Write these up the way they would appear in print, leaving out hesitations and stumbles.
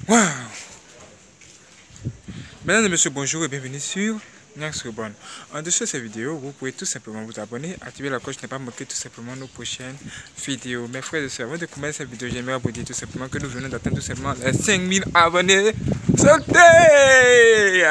Waouh! Mesdames et messieurs, bonjour et bienvenue sur Nyax Reborn. En dessous de cette vidéo, vous pouvez tout simplement vous abonner, activer la cloche pour ne pas manquer tout simplement nos prochaines vidéos. Mes frères et sœurs, avant de commencer cette vidéo, j'aimerais vous dire tout simplement que nous venons d'atteindre tout simplement les 5000 abonnés. Sautez!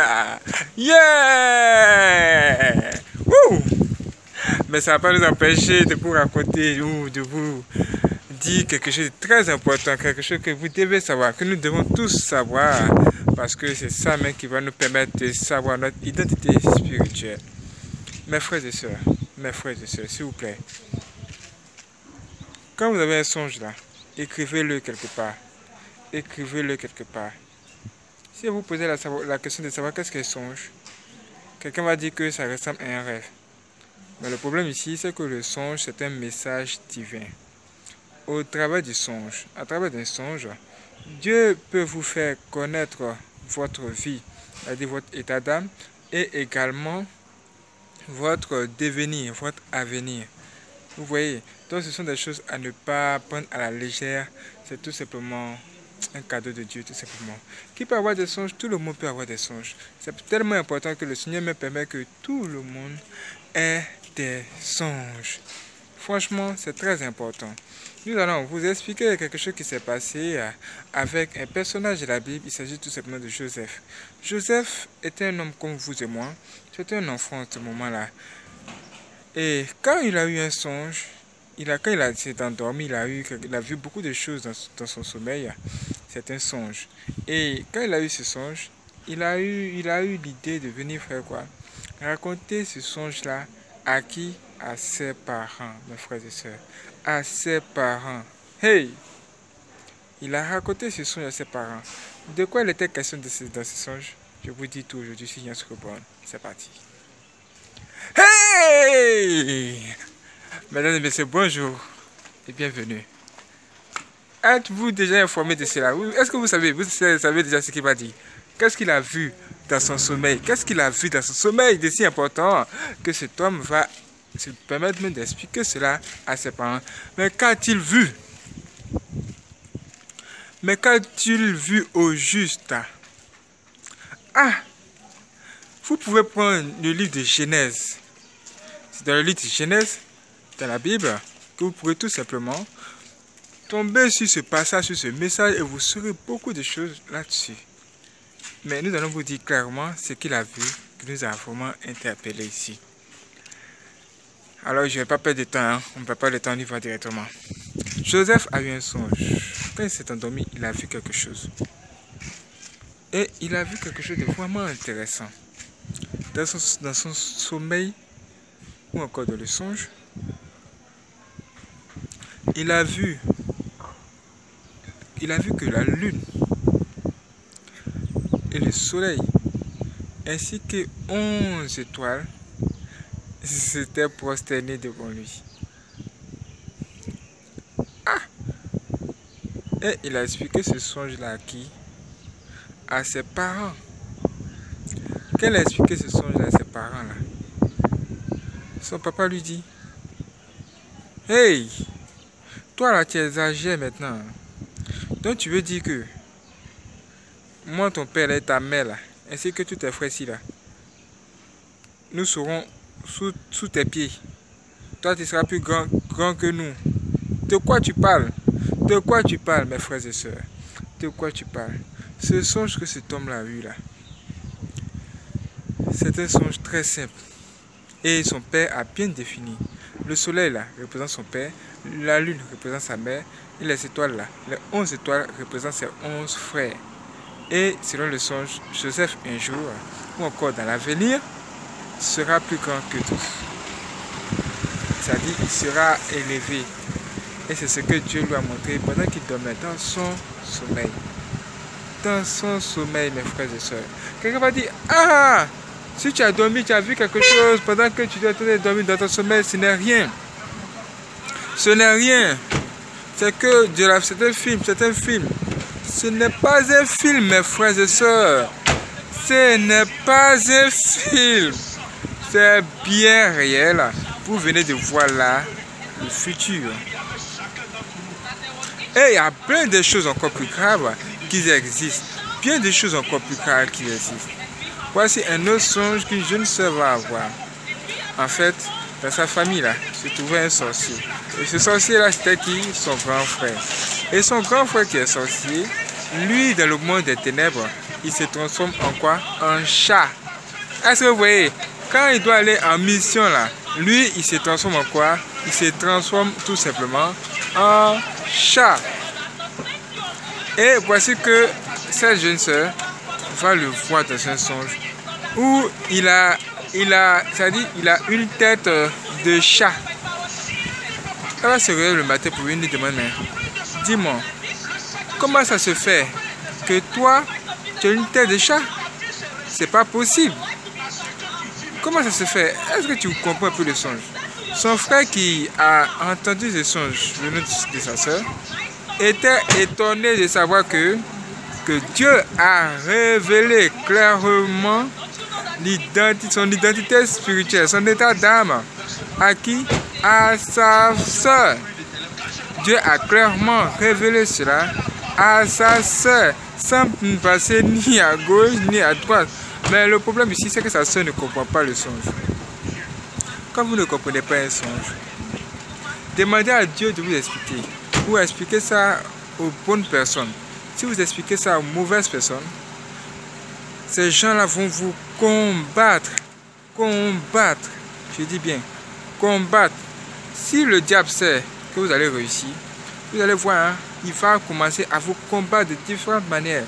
Yeah! Woo! Mais ça ne va pas nous empêcher de vous raconter ou de vous dire quelque chose de très important, quelque chose que vous devez savoir, que nous devons tous savoir, parce que c'est ça même qui va nous permettre de savoir notre identité spirituelle. Mes frères et sœurs, s'il vous plaît, quand vous avez un songe là, écrivez-le quelque part. Écrivez-le quelque part. Si vous posez la question de savoir qu'est-ce qu'un songe, quelqu'un va dire que ça ressemble à un rêve. Mais le problème ici, c'est que le songe, c'est un message divin. Au travers du songe, à travers d'un songe, Dieu peut vous faire connaître votre vie, c'est-à-dire votre état d'âme, et également votre devenir, votre avenir. Vous voyez, donc ce sont des choses à ne pas prendre à la légère. C'est tout simplement un cadeau de Dieu, tout simplement. Qui peut avoir des songes? Tout le monde peut avoir des songes. C'est tellement important que le Seigneur me permet que tout le monde ait des songes. Franchement, c'est très important. Nous allons vous expliquer quelque chose qui s'est passé avec un personnage de la Bible. Il s'agit tout simplement de Joseph. Joseph était un homme comme vous et moi. C'était un enfant à ce moment-là. Et quand il a eu un songe, quand il s'est endormi, il a vu beaucoup de choses dans son sommeil. C'est un songe. Et quand il a eu ce songe, il a eu l'idée de venir faire quoi? Raconter ce songe-là à qui? À ses parents, mes frères et sœurs. À ses parents. Hey! Il a raconté ce songe à ses parents. De quoi il était question dans ce songe? Je vous dis tout aujourd'hui sur Nyax Reborn. C'est parti. Hey! Mesdames et messieurs, bonjour et bienvenue. Êtes-vous déjà informé de cela? Est-ce que vous savez déjà ce qu'il va dire? Qu'est-ce qu'il a vu dans son sommeil? Qu'est-ce qu'il a vu dans son sommeil de si important que cet homme va se permettre même d'expliquer cela à ses parents? Mais qu'a-t-il vu? Mais qu'a-t-il vu au juste? Ah! Vous pouvez prendre le livre de Genèse. C'est dans le livre de Genèse, dans la Bible, que vous pourrez tout simplement tomber sur ce passage, sur ce message, et vous saurez beaucoup de choses là-dessus. Mais nous allons vous dire clairement ce qu'il a vu, qui nous a vraiment interpellés ici. Alors, je ne vais pas perdre de temps, hein. On ne perd pas de temps, on y va directement. Joseph a eu un songe. Quand il s'est endormi, il a vu quelque chose. Et il a vu quelque chose de vraiment intéressant. Dans son sommeil, ou encore dans le songe, il a vu que la lune et le soleil, ainsi que 11 étoiles, s'étaient prosternés devant lui. Ah! Et il a expliqué ce songe-là à qui? À ses parents. Quand il a expliqué ce songe-là à ses parents-là, son papa lui dit: hey! Toi là, tu es âgé maintenant. Donc tu veux dire que moi, ton père et ta mère là, ainsi que tous tes frères ici là, nous serons sous tes pieds. Toi, tu seras plus grand que nous. De quoi tu parles? De quoi tu parles, mes frères et sœurs? De quoi tu parles? Ce songe que cet homme-là a eu là, c'est un songe très simple. Et son père a bien défini. Le soleil là représente son père, la lune représente sa mère, et les étoiles là, les 11 étoiles représentent ses 11 frères. Et selon le songe, Joseph un jour, ou encore dans l'avenir, sera plus grand que tous. C'est-à-dire, il sera élevé. Et c'est ce que Dieu lui a montré pendant qu'il dormait dans son sommeil. Dans son sommeil, mes frères et sœurs. Quelqu'un va dire: ah! Si tu as dormi, tu as vu quelque chose pendant que tu dois dormir dans ton sommeil, ce n'est rien. Ce n'est rien. C'est que c'est un film, c'est un film. Ce n'est pas un film, mes frères et sœurs. Ce n'est pas un film. C'est bien réel. Vous venez de voir là le futur. Et il y a plein de choses encore plus graves qu'ils existent. Bien des choses encore plus rares qui existent. Voici un autre songe qu'une jeune sœur va avoir. En fait, dans sa famille là, se trouvait un sorcier. Et ce sorcier là, c'était qui? Son grand frère. Et son grand frère qui est sorcier, lui, dans le monde des ténèbres, il se transforme en quoi? En chat. Est-ce que vous voyez? Quand il doit aller en mission là, lui, il se transforme en quoi? Il se transforme tout simplement en chat. Et voici que cette jeune sœur va le voir dans un songe où il a une tête de chat. Elle va se réveiller le matin pour lui demander, dis-moi, comment ça se fait que toi, tu as une tête de chat? C'est pas possible. Comment ça se fait? Est-ce que tu comprends un peu le songe? Son frère qui a entendu ce songe venant de sa soeur était étonné de savoir que Dieu a révélé clairement son identité spirituelle, son état d'âme. À qui? À sa soeur. Dieu a clairement révélé cela à sa soeur, sans passer ni à gauche ni à droite. Mais le problème ici, c'est que sa soeur ne comprend pas le songe. Quand vous ne comprenez pas un songe, demandez à Dieu de vous expliquer. Ou expliquer ça aux bonnes personnes. Si vous expliquez ça aux mauvaises personnes, ces gens-là vont vous combattre. Combattre. Je dis bien, combattre. Si le diable sait que vous allez réussir, vous allez voir, hein, il va commencer à vous combattre de différentes manières.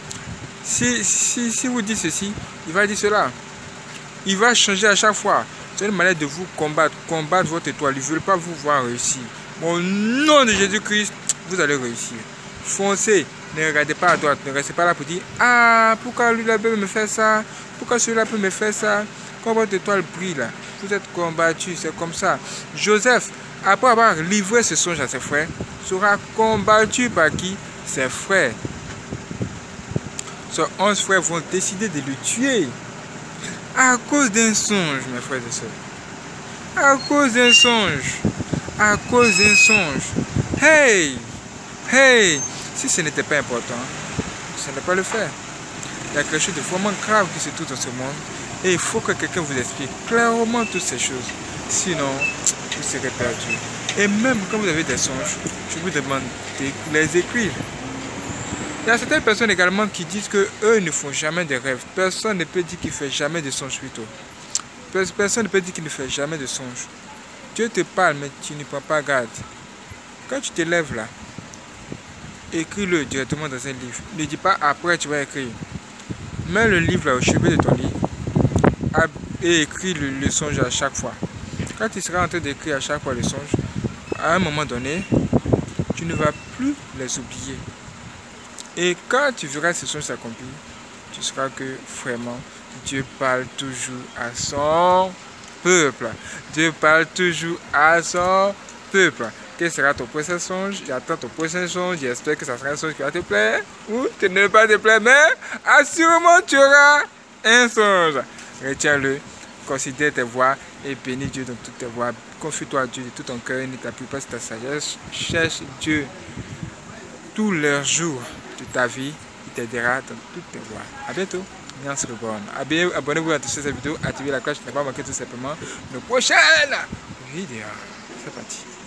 Si vous dites ceci, il va dire cela. Il va changer à chaque fois. C'est une manière de vous combattre. Combattre votre étoile. Ils ne veulent pas vous voir réussir. Au nom de Jésus-Christ, vous allez réussir. Foncez. Ne regardez pas à droite. Ne restez pas là pour dire, ah, pourquoi lui-là peut me faire ça? Pourquoi celui-là peut me faire ça? Quand votre étoile brille là, vous êtes combattu. C'est comme ça. Joseph, après avoir livré ce songe à ses frères, sera combattu par qui? Ses frères. Ces 11 frères vont décider de le tuer. À cause d'un songe, mes frères et sœurs. À cause d'un songe. À cause d'un songe. Hey! Hey! Si ce n'était pas important, ce n'est pas le faire. Il y a quelque chose de vraiment grave qui se trouve dans ce monde. Et il faut que quelqu'un vous explique clairement toutes ces choses. Sinon, vous serez perdu. Et même quand vous avez des songes, je vous demande de les écrire. Il y a certaines personnes également qui disent qu'eux ne font jamais de rêves. Personne ne peut dire qu'il ne fait jamais de songe plutôt. Personne ne peut dire qu'il ne fait jamais de songe. Dieu te parle, mais tu ne prends pas garde. Quand tu te lèves là, écris-le directement dans un livre. Ne dis pas après tu vas écrire. Mets le livre là au chevet de ton lit et écris le songe à chaque fois. Quand tu seras en train d'écrire à chaque fois le songe, à un moment donné, tu ne vas plus les oublier. Et quand tu verras ce songe s'accomplir, tu sauras que vraiment Dieu parle toujours à son peuple. Dieu parle toujours à son peuple. Quel sera ton prochain songe? J'attends ton prochain songe. J'espère que ça sera un songe qui va te plaire. Ou tu ne va pas te plaire, mais assurément tu auras un songe. Retiens-le. Considère tes voies et bénis Dieu dans toutes tes voies. Confie-toi à Dieu de tout ton cœur. Ne t'appuie pas sur ta sagesse. Cherche Dieu tous les jours de ta vie. Il t'aidera dans toutes tes voies. A bientôt. Merci Reborn. Abonnez-vous à cette vidéo. Activez la cloche pour ne pas manquer tout simplement nos prochaines vidéos. C'est parti.